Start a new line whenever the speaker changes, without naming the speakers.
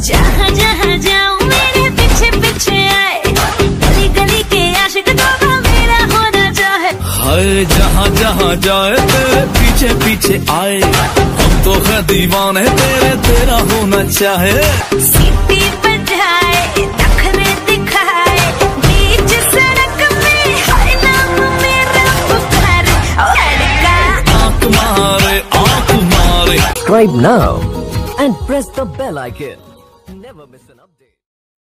जहाँ जहाँ जाऊँ मेरे पीछे पीछे आए, गली गली के आशिक तो मेरा होना चाहे।
हाय जहाँ जहाँ जाए तेरे पीछे पीछे आए, हम तो है दीवाने तेरे, तेरा होना चाहे।
सीटी बजाए नखरे दिखाए, बीच सड़क में हाय नाम मेरा पुकारे, लड़का
आँख मारे आँख मारे।
Subscribe now and press the bell icon. Never miss an update.